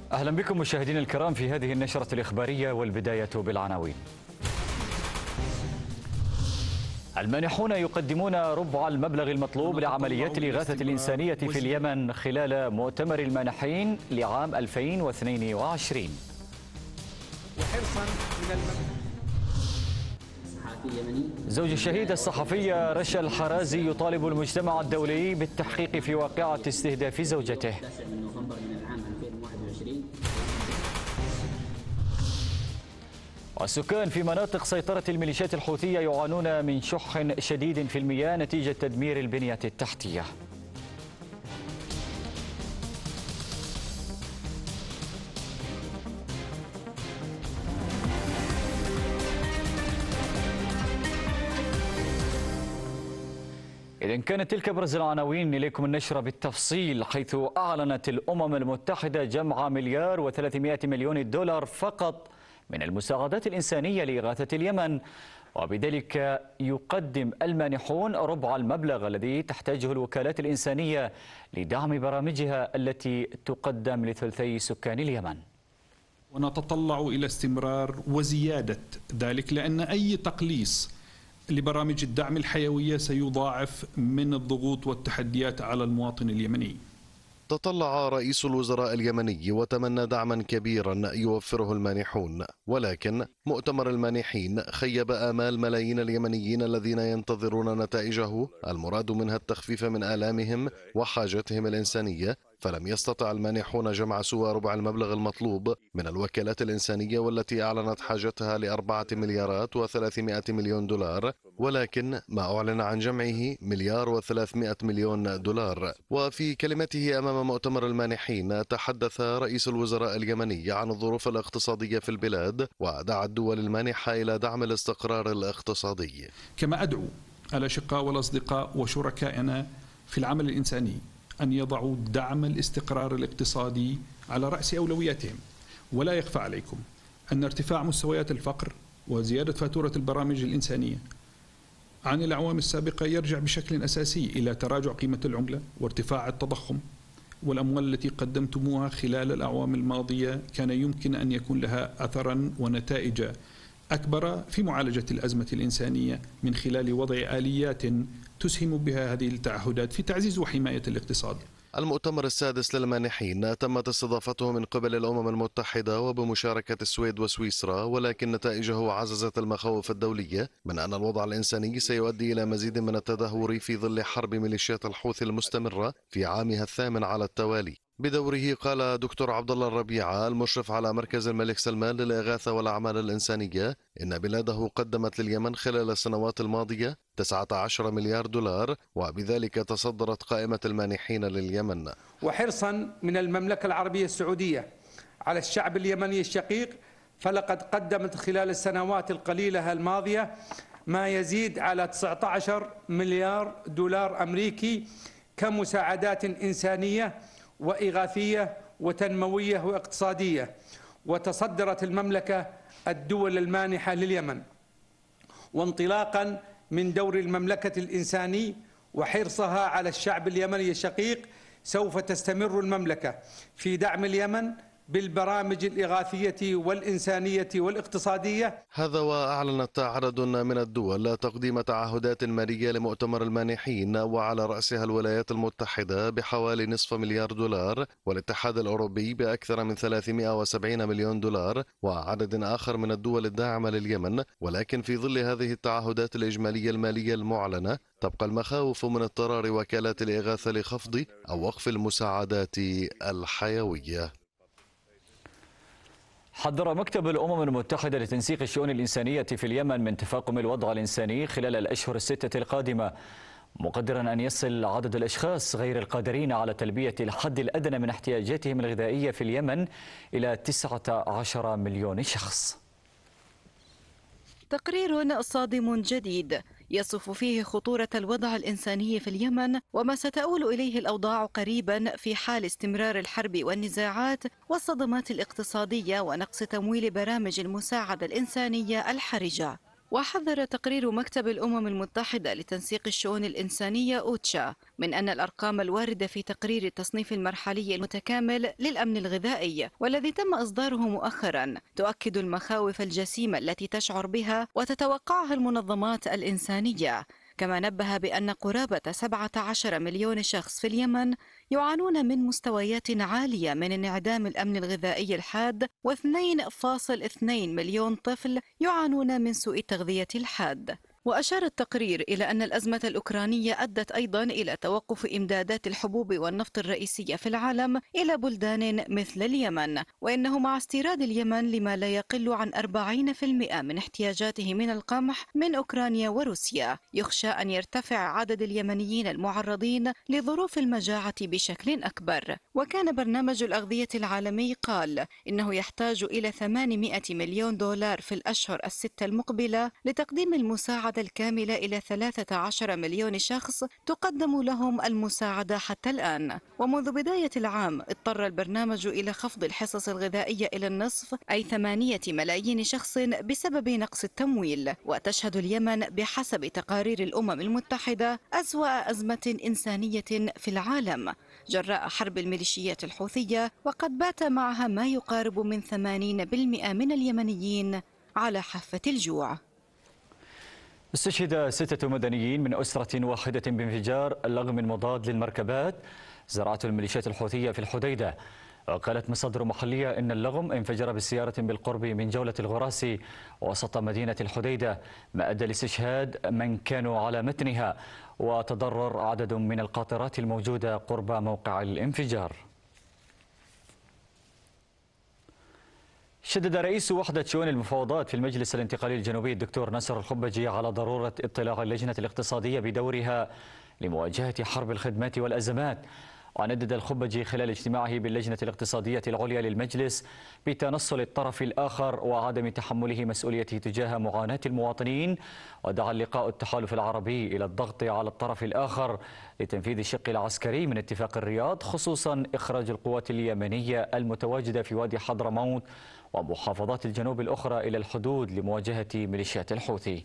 أهلا بكم مشاهدينا الكرام في هذه النشرة الإخبارية، والبداية بالعناوين. المانحون يقدمون ربع المبلغ المطلوب لعمليات الإغاثة الإنسانية في اليمن خلال مؤتمر المانحين لعام 2022. زوج الشهيد الصحفي رشا الحرازي يطالب المجتمع الدولي بالتحقيق في واقعة استهداف زوجته. والسكان في مناطق سيطرة الميليشيات الحوثية يعانون من شح شديد في المياه نتيجة تدمير البنية التحتية. إذن كانت تلك أبرز العناوين. إليكم النشرة بالتفصيل، حيث أعلنت الأمم المتحدة جمع $1,300,000,000 فقط من المساعدات الإنسانية لإغاثة اليمن، وبذلك يقدم المانحون ربع المبلغ الذي تحتاجه الوكالات الإنسانية لدعم برامجها التي تقدم لثلثي سكان اليمن. ونتطلع إلى استمرار وزيادة ذلك، لأن أي تقليص لبرامج الدعم الحيوية سيضاعف من الضغوط والتحديات على المواطن اليمني. تطلع رئيس الوزراء اليمني وتمنى دعما كبيرا يوفره المانحون، ولكن مؤتمر المانحين خيب آمال ملايين اليمنيين الذين ينتظرون نتائجه المراد منها التخفيف من آلامهم وحاجتهم الإنسانية، فلم يستطع المانحون جمع سوى ربع المبلغ المطلوب من الوكالات الإنسانية، والتي أعلنت حاجتها ل$4,300,000,000، ولكن ما أعلن عن جمعه $1,300,000,000. وفي كلمته أمام مؤتمر المانحين تحدث رئيس الوزراء اليمني عن الظروف الاقتصادية في البلاد، ودعا الدول المانحة إلى دعم الاستقرار الاقتصادي. كما أدعو الأشقاء والأصدقاء وشركائنا في العمل الإنساني أن يضعوا دعم الاستقرار الاقتصادي على رأس أولوياتهم. ولا يخفى عليكم أن ارتفاع مستويات الفقر وزيادة فاتورة البرامج الإنسانية عن الأعوام السابقة يرجع بشكل أساسي إلى تراجع قيمة العملة وارتفاع التضخم، والأموال التي قدمتموها خلال الأعوام الماضية كان يمكن أن يكون لها أثرا ونتائج أكبر في معالجة الأزمة الإنسانية من خلال وضع آليات تسهم بها هذه التعهدات في تعزيز وحماية الاقتصاد. المؤتمر السادس للمانحين تمت استضافته من قبل الأمم المتحدة وبمشاركة السويد وسويسرا، ولكن نتائجه عززت المخاوف الدولية من أن الوضع الإنساني سيؤدي إلى مزيد من التدهور في ظل حرب ميليشيات الحوثي المستمرة في عامها الثامن على التوالي. بدوره قال دكتور عبد الله الربيعة المشرف على مركز الملك سلمان للإغاثة والأعمال الإنسانية إن بلاده قدمت لليمن خلال السنوات الماضية $19 مليار، وبذلك تصدرت قائمة المانحين لليمن. وحرصا من المملكة العربية السعودية على الشعب اليمني الشقيق، فلقد قدمت خلال السنوات القليلة الماضية ما يزيد على $19 مليار أمريكي كمساعدات إنسانية وإغاثية وتنموية واقتصادية. وتصدرت المملكة الدول المانحة لليمن. وانطلاقا من دور المملكة الإنساني وحرصها على الشعب اليمني الشقيق، سوف تستمر المملكة في دعم اليمن بالبرامج الإغاثية والإنسانية والاقتصادية. هذا وأعلنت عدد من الدول تقديم تعهدات مالية لمؤتمر المانحين، وعلى رأسها الولايات المتحدة بحوالي $500,000,000، والاتحاد الأوروبي بأكثر من $370,000,000، وعدد آخر من الدول الداعمة لليمن. ولكن في ظل هذه التعهدات الإجمالية المالية المعلنة تبقى المخاوف من اضطرار وكالات الإغاثة لخفض أو وقف المساعدات الحيوية. حذر مكتب الأمم المتحدة لتنسيق الشؤون الإنسانية في اليمن من تفاقم الوضع الإنساني خلال الأشهر الستة القادمة، مقدرا أن يصل عدد الأشخاص غير القادرين على تلبية الحد الأدنى من احتياجاتهم الغذائية في اليمن إلى 19 مليون شخص. تقرير صادم جديد يصف فيه خطورة الوضع الإنساني في اليمن وما ستؤول إليه الأوضاع قريبا في حال استمرار الحرب والنزاعات والصدمات الاقتصادية ونقص تمويل برامج المساعدة الإنسانية الحرجة. وحذر تقرير مكتب الأمم المتحدة لتنسيق الشؤون الإنسانية أوتشا من أن الأرقام الواردة في تقرير التصنيف المرحلي المتكامل للأمن الغذائي والذي تم إصداره مؤخرا تؤكد المخاوف الجسيمة التي تشعر بها وتتوقعها المنظمات الإنسانية. كما نبه بأن قرابة 17 مليون شخص في اليمن يعانون من مستويات عالية من انعدام الأمن الغذائي الحاد، و2.2 مليون طفل يعانون من سوء التغذية الحاد. وأشار التقرير إلى أن الأزمة الأوكرانية أدت أيضا إلى توقف إمدادات الحبوب والنفط الرئيسية في العالم إلى بلدان مثل اليمن، وإنه مع استيراد اليمن لما لا يقل عن 40% من احتياجاته من القمح من أوكرانيا وروسيا، يخشى أن يرتفع عدد اليمنيين المعرضين لظروف المجاعة بشكل أكبر. وكان برنامج الأغذية العالمي قال إنه يحتاج إلى 800 مليون دولار في الأشهر الستة المقبلة لتقديم المساعدة الكاملة إلى 13 مليون شخص تقدم لهم المساعدة حتى الآن. ومنذ بداية العام اضطر البرنامج إلى خفض الحصص الغذائية إلى النصف، أي 8 ملايين شخص بسبب نقص التمويل. وتشهد اليمن بحسب تقارير الأمم المتحدة أسوأ أزمة إنسانية في العالم جراء حرب الميليشيات الحوثية، وقد بات معها ما يقارب من 80% من اليمنيين على حافة الجوع. استشهد 6 مدنيين من أسرة واحدة بانفجار لغم مضاد للمركبات زرعته الميليشيات الحوثية في الحديدة. وقالت مصادر محلية إن اللغم انفجر بسيارة بالقرب من جولة الغراسي وسط مدينة الحديدة، ما أدى لاستشهاد من كانوا على متنها وتضرر عدد من القاطرات الموجودة قرب موقع الانفجار. شدد رئيس وحدة شؤون المفاوضات في المجلس الانتقالي الجنوبي الدكتور ناصر الخبجي على ضرورة اطلاع اللجنة الاقتصادية بدورها لمواجهة حرب الخدمات والأزمات. وندد الخبجي خلال اجتماعه باللجنة الاقتصادية العليا للمجلس بتنصل الطرف الآخر وعدم تحمله مسؤوليته تجاه معاناة المواطنين، ودعا اللقاء التحالف العربي إلى الضغط على الطرف الآخر لتنفيذ الشق العسكري من اتفاق الرياض، خصوصا إخراج القوات اليمنية المتواجدة في وادي حضرموت ومحافظات الجنوب الأخرى إلى الحدود لمواجهة ميليشيات الحوثي.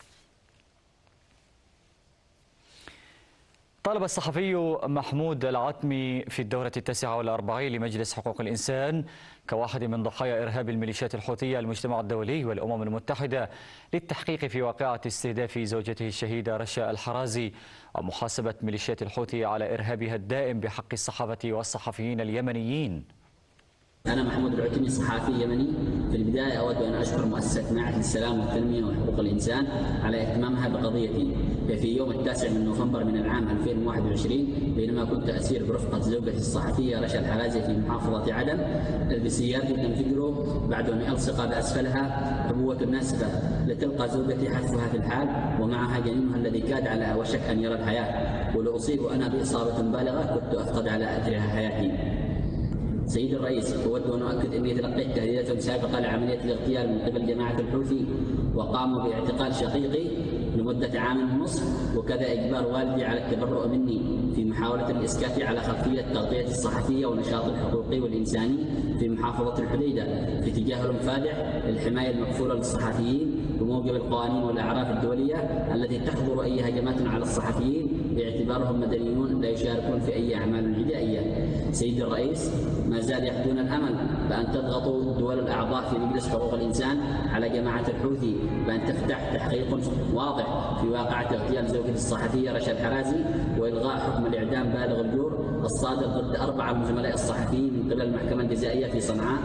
طالب الصحفي محمود العتمي في الدورة 49 لمجلس حقوق الإنسان كواحد من ضحايا إرهاب الميليشيات الحوثية المجتمع الدولي والأمم المتحدة للتحقيق في واقعة استهداف زوجته الشهيدة رشا الحرازي ومحاسبة ميليشيات الحوثي على إرهابها الدائم بحق الصحافة والصحفيين اليمنيين. أنا محمود العتمي صحافي يمني. في البداية أود أن أشكر مؤسسة معهد للسلام والتنمية وحقوق الإنسان على اهتمامها بقضيتي. في يوم 9 نوفمبر من العام 2021 بينما كنت أسير برفقة زوجتي الصحفية رشا الحرازي في محافظة عدن، بسيارتي تنفجر بعد أن ألصق بأسفلها عبوة ناسفة لتلقى زوجتي حتفها في الحال ومعها جنينها الذي كاد على وشك أن يرى الحياة، ولأصيب أنا بإصابة بالغة كنت أفقد على أثرها حياتي. سيد الرئيس، أود أن أؤكد أني تلقيت تهديدات سابقة لعملية الاغتيال من قبل جماعة الحوثي، وقاموا باعتقال شقيقي لمدة عام ونصف، وكذا إجبار والدي على التبرؤ مني في محاولة الإسكات على خلفية تغطية الصحفية والنشاط الحقوقي والإنساني في محافظة الحديدة في تجاهل فادح للحماية المكفولة للصحفيين بموجب القوانين والأعراف الدولية التي تحظر أي هجمات على الصحفيين باعتبارهم مدنيون لا يشاركون في أي أعمال عدائية. سيد الرئيس، ما زال يحدون الأمل بأن تضغطوا الدول الأعضاء في مجلس حقوق الإنسان على جماعة الحوثي بأن تفتح تحقيق واضح في واقعة اغتيال زوجة الصحفية رشا الحرازي وإلغاء حكم الإعدام بالغ الجور الصادر ضد 4 من زملاء الصحفيين من قبل المحكمة الجزائية في صنعاء.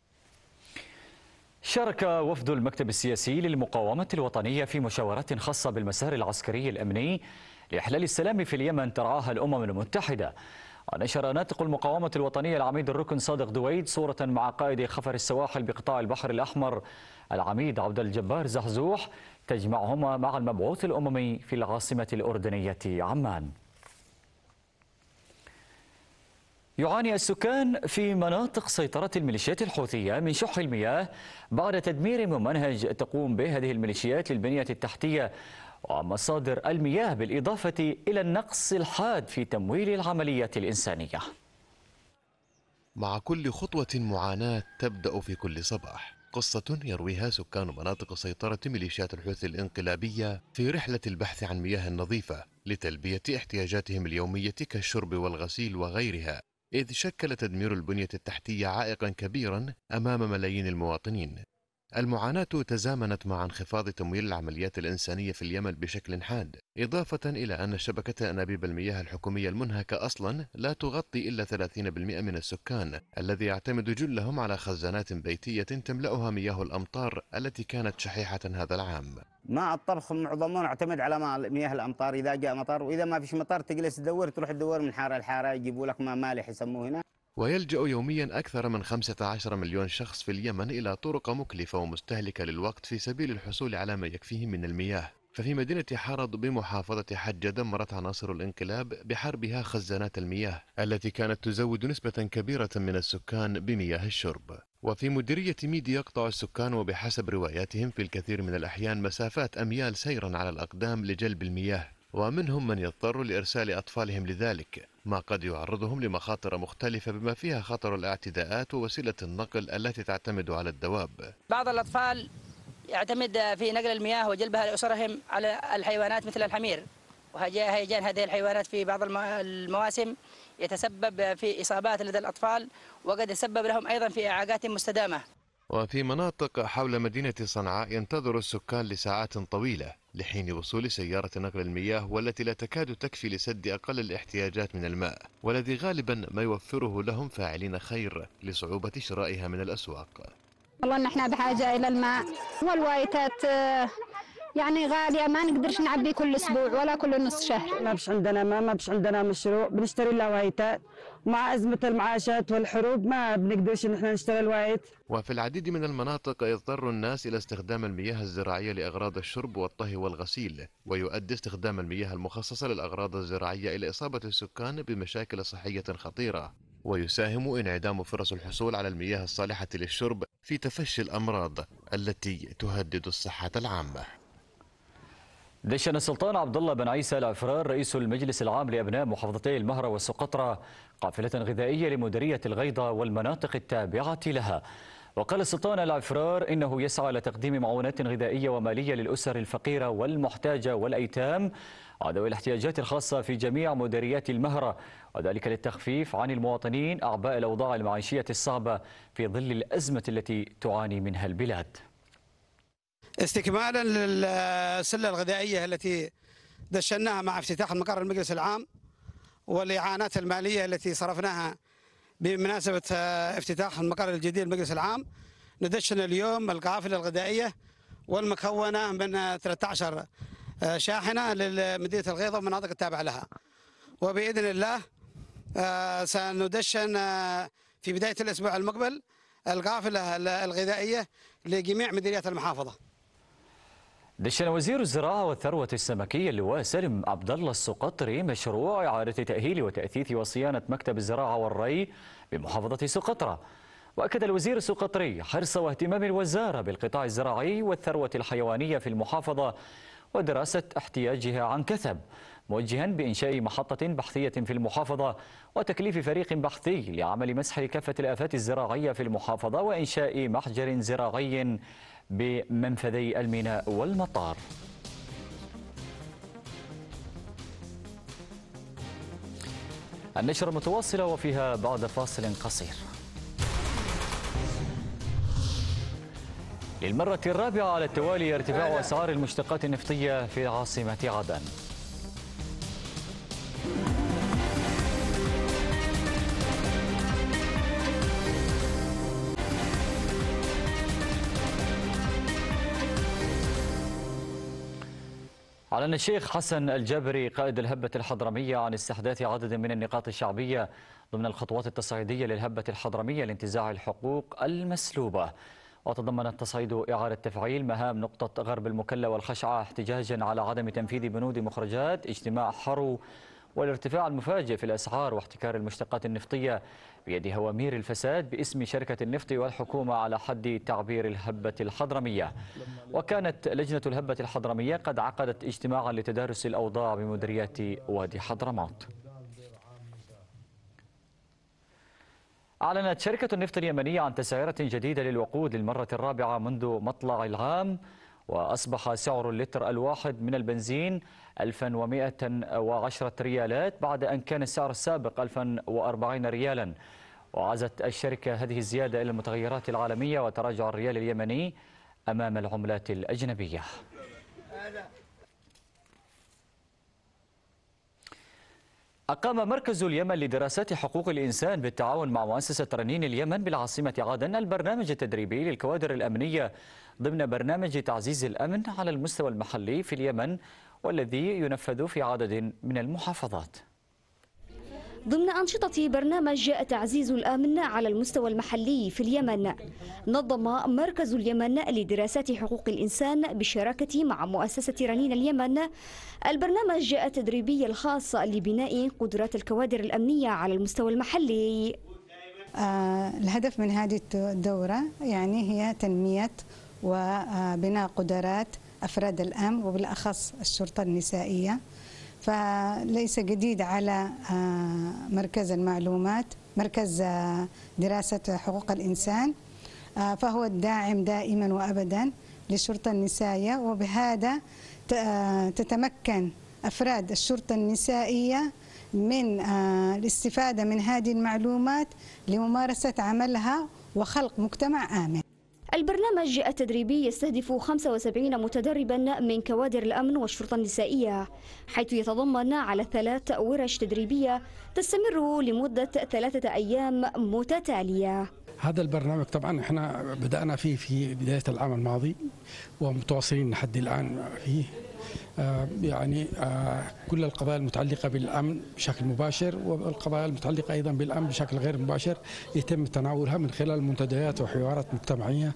شارك وفد المكتب السياسي للمقاومة الوطنية في مشاورات خاصة بالمسار العسكري الأمني لإحلال السلام في اليمن ترعاها الأمم المتحدة. ونشر ناطق المقاومة الوطنية العميد الركن صادق دويد صورة مع قائد خفر السواحل بقطاع البحر الأحمر العميد عبد الجبار زحزوح تجمعهما مع المبعوث الأممي في العاصمة الأردنية عمان. يعاني السكان في مناطق سيطرة الميليشيات الحوثية من شح المياه بعد تدمير ممنهج تقوم به هذه الميليشيات للبنية التحتية ومصادر المياه، بالإضافة إلى النقص الحاد في تمويل العمليات الإنسانية. مع كل خطوة معاناة تبدأ في كل صباح. قصة يرويها سكان مناطق سيطرة ميليشيات الحوثي الانقلابية في رحلة البحث عن مياه نظيفة لتلبية احتياجاتهم اليومية كالشرب والغسيل وغيرها، إذ شكل تدمير البنية التحتية عائقا كبيرا أمام ملايين المواطنين. المعاناة تزامنت مع انخفاض تمويل العمليات الإنسانية في اليمن بشكل حاد، إضافة إلى أن شبكة أنابيب المياه الحكومية المنهكة أصلا لا تغطي إلا 30% من السكان، الذي يعتمد جلهم على خزانات بيتية تملأها مياه الأمطار التي كانت شحيحة هذا العام. ماء الطبخ معظمه يعتمد على مياه الأمطار، إذا جاء مطر، وإذا ما فيش مطر تجلس تروح تدور من حارة لحارة يجيبوا لك ماء مالح يسموه هنا. ويلجأ يوميا أكثر من 15 مليون شخص في اليمن إلى طرق مكلفة ومستهلكة للوقت في سبيل الحصول على ما يكفيهم من المياه. ففي مدينة حرض بمحافظة حجة دمرت عناصر الانقلاب بحربها خزانات المياه التي كانت تزود نسبة كبيرة من السكان بمياه الشرب. وفي مديرية ميدي يقطع السكان وبحسب رواياتهم في الكثير من الأحيان مسافات أميال سيرا على الأقدام لجلب المياه، ومنهم من يضطر لإرسال أطفالهم لذلك، ما قد يعرضهم لمخاطر مختلفة بما فيها خطر الاعتداءات ووسيلة النقل التي تعتمد على الدواب. بعض الأطفال يعتمد في نقل المياه وجلبها لأسرهم على الحيوانات مثل الحمير، وهيجان هذه الحيوانات في بعض المواسم يتسبب في إصابات لدى الأطفال، وقد يسبب لهم أيضا في إعاقات مستدامة. وفي مناطق حول مدينة صنعاء ينتظر السكان لساعات طويلة لحين وصول سيارة نقل المياه، والتي لا تكاد تكفي لسد أقل الاحتياجات من الماء، والذي غالبا ما يوفره لهم فاعلين خير لصعوبة شرائها من الأسواق. والله نحن بحاجة إلى الماء، والوايتات يعني غالية، ما نقدرش نعبي كل أسبوع ولا كل نص شهر. ما بش عندنا ماء، ما بش عندنا مشروع، بنشتري الوايتات، ومع أزمة المعاشات والحروب ما بنقدرش نحن نشتري الوايت. وفي العديد من المناطق يضطر الناس إلى استخدام المياه الزراعية لأغراض الشرب والطهي والغسيل، ويؤدي استخدام المياه المخصصة للأغراض الزراعية إلى إصابة السكان بمشاكل صحية خطيرة، ويساهم انعدام فرص الحصول على المياه الصالحة للشرب في تفشي الأمراض التي تهدد الصحة العامة. دشن السلطان عبد الله بن عيسى العفران رئيس المجلس العام لأبناء محافظتي المهرة والسقطرى قافلة غذائية لمديرية الغيضة والمناطق التابعة لها. وقال السلطان العفران إنه يسعى لتقديم معونات غذائية ومالية للأسر الفقيرة والمحتاجة والأيتام وذوي الاحتياجات الخاصة في جميع مديريات المهرة، وذلك للتخفيف عن المواطنين أعباء الأوضاع المعيشية الصعبة في ظل الأزمة التي تعاني منها البلاد. استكمالا للسلة الغذائية التي دشناها مع افتتاح المقر المجلس العام والإعانات المالية التي صرفناها بمناسبة افتتاح المقر الجديد المجلس العام، ندشن اليوم القافلة الغذائية والمكونة من 13 شاحنة لمدينة الغيضة والمناطق التابعة لها، وبإذن الله سندشن في بداية الأسبوع المقبل القافلة الغذائية لجميع مديريات المحافظة. دشن وزير الزراعة والثروة السمكية اللواء سالم عبد الله السقطري مشروع إعادة تأهيل وتأثيث وصيانة مكتب الزراعة والري بمحافظة سقطرى. وأكد الوزير السقطري حرص واهتمام الوزارة بالقطاع الزراعي والثروة الحيوانية في المحافظة ودراسة احتياجها عن كثب، موجها بإنشاء محطة بحثية في المحافظة وتكليف فريق بحثي لعمل مسح كافة الآفات الزراعية في المحافظة وإنشاء محجر زراعي بمنفذي الميناء والمطار. النشرة متواصلة وفيها بعد فاصل قصير. للمرة الرابعة على التوالي ارتفاع أسعار المشتقات النفطية في عاصمة عدن. أعلن الشيخ حسن الجابري قائد الهبة الحضرمية عن استحداث عدد من النقاط الشعبية ضمن الخطوات التصعيدية للهبة الحضرمية لانتزاع الحقوق المسلوبة. وتضمن التصعيد إعادة تفعيل مهام نقطة غرب المكلا والخشعة احتجاجا على عدم تنفيذ بنود مخرجات اجتماع حرو والارتفاع المفاجئ في الأسعار واحتكار المشتقات النفطية بيد هوامير الفساد باسم شركة النفط والحكومة على حد تعبير الهبة الحضرمية. وكانت لجنة الهبة الحضرمية قد عقدت اجتماعا لتدارس الأوضاع بمديريات وادي حضرموت. أعلنت شركة النفط اليمنية عن تسعيرة جديدة للوقود للمرة الرابعة منذ مطلع العام، وأصبح سعر اللتر الواحد من البنزين 1110 ريالات بعد أن كان السعر السابق 1040 ريالا. وعزت الشركة هذه الزيادة إلى المتغيرات العالمية وتراجع الريال اليمني أمام العملات الأجنبية. أقام مركز اليمن لدراسات حقوق الإنسان بالتعاون مع مؤسسة رنين اليمن بالعاصمة عدن البرنامج التدريبي للكوادر الأمنية ضمن برنامج تعزيز الأمن على المستوى المحلي في اليمن، والذي ينفذ في عدد من المحافظات. ضمن أنشطة برنامج تعزيز الأمن على المستوى المحلي في اليمن، نظم مركز اليمن لدراسات حقوق الإنسان بالشراكة مع مؤسسة رنين اليمن البرنامج التدريبي الخاص لبناء قدرات الكوادر الأمنية على المستوى المحلي. الهدف من هذه الدورة هي تنمية وبناء قدرات أفراد الأمن وبالأخص الشرطة النسائية، فليس جديد على مركز المعلومات، مركز دراسة حقوق الإنسان، فهو الداعم دائما وأبدا للشرطة النسائية، وبهذا تتمكن أفراد الشرطة النسائية من الاستفادة من هذه المعلومات لممارسة عملها وخلق مجتمع آمن. البرنامج التدريبي يستهدف 75 متدربا من كوادر الأمن والشرطة النسائية، حيث يتضمن على 3 ورش تدريبية تستمر لمدة 3 أيام متتالية. هذا البرنامج طبعا احنا بدأنا فيه في بداية العام الماضي ومتواصلين لحد الآن فيه. كل القضايا المتعلقة بالأمن بشكل مباشر والقضايا المتعلقة أيضا بالأمن بشكل غير مباشر يتم تناولها من خلال منتديات وحوارات مجتمعية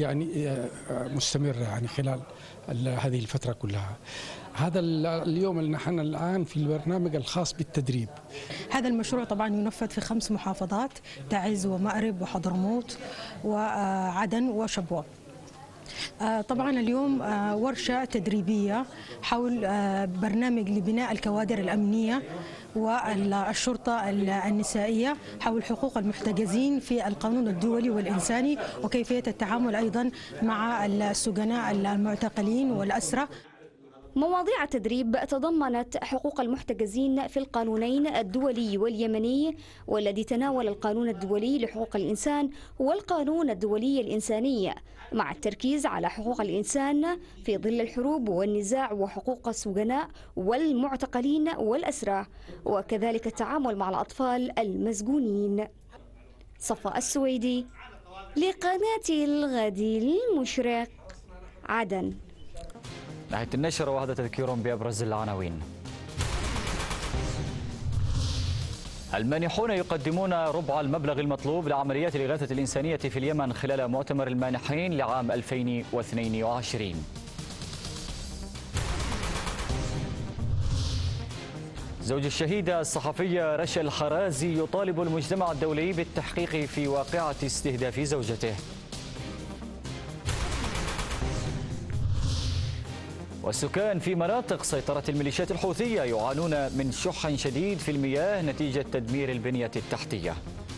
مستمرة خلال هذه الفترة كلها. هذا اليوم اللي نحن الآن في البرنامج الخاص بالتدريب. هذا المشروع طبعا ينفذ في 5 محافظات: تعز ومأرب وحضرموت وعدن وشبوة. طبعا اليوم ورشة تدريبية حول برنامج لبناء الكوادر الأمنية والشرطة النسائية حول حقوق المحتجزين في القانون الدولي والإنساني وكيفية التعامل أيضا مع السجناء المعتقلين والأسرى. مواضيع التدريب تضمنت حقوق المحتجزين في القانونين الدولي واليمني، والذي تناول القانون الدولي لحقوق الإنسان والقانون الدولي الإنساني، مع التركيز على حقوق الإنسان في ظل الحروب والنزاع وحقوق السجناء والمعتقلين والأسرى، وكذلك التعامل مع الأطفال المسجونين. صفاء السويدي لقناة الغد المشرق، عدن. نهاية النشرة وهذا تذكير بأبرز العناوين. المانحون يقدمون ربع المبلغ المطلوب لعمليات الإغاثة الإنسانية في اليمن خلال مؤتمر المانحين لعام 2022. زوج الشهيدة الصحفية رشا الحرازي يطالب المجتمع الدولي بالتحقيق في واقعة استهداف زوجته. والسكان في مناطق سيطرة الميليشيات الحوثية يعانون من شح شديد في المياه نتيجة تدمير البنية التحتية.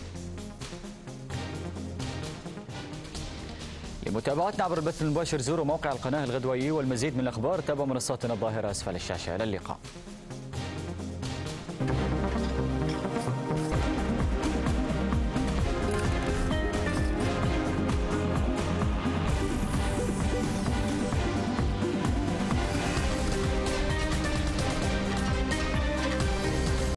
لمتابعتنا عبر البث المباشر زوروا موقع القناة الغدوائي، والمزيد من الأخبار تابعوا منصاتنا الظاهرة أسفل الشاشة. إلى اللقاء.